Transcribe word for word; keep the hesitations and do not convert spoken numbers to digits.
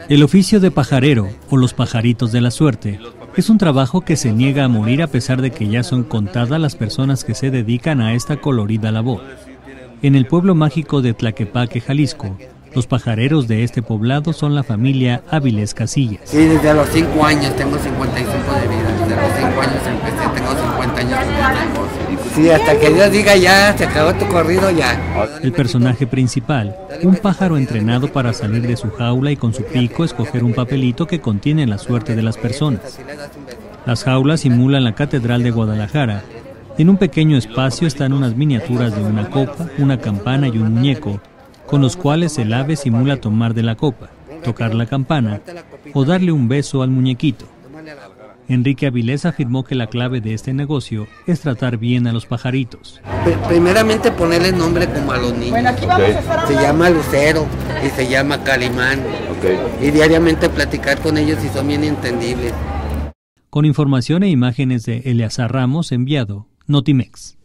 El oficio de pajarero, o los pajaritos de la suerte, es un trabajo que se niega a morir a pesar de que ya son contadas las personas que se dedican a esta colorida labor. En el pueblo mágico de Tlaquepaque, Jalisco, los pajareros de este poblado son la familia Áviles Casillas. Sí, desde los cinco años, tengo cincuenta y cinco de vida, desde los cinco años empecé, tengo cincuenta años con mi negocio. Sí, hasta que Dios diga ya, se acabó tu corrido ya. El personaje principal, un pájaro entrenado para salir de su jaula y con su pico escoger un papelito que contiene la suerte de las personas. Las jaulas simulan la Catedral de Guadalajara. En un pequeño espacio están unas miniaturas de una copa, una campana y un muñeco, con los cuales el ave simula tomar de la copa, tocar la campana o darle un beso al muñequito. Enrique Avilés afirmó que la clave de este negocio es tratar bien a los pajaritos. Primeramente ponerle nombre como a los niños. Okay. Se llama Lucero y se llama Calimán. Okay. Y diariamente platicar con ellos y son bien entendibles. Con información e imágenes de Eleazar Ramos, enviado Notimex.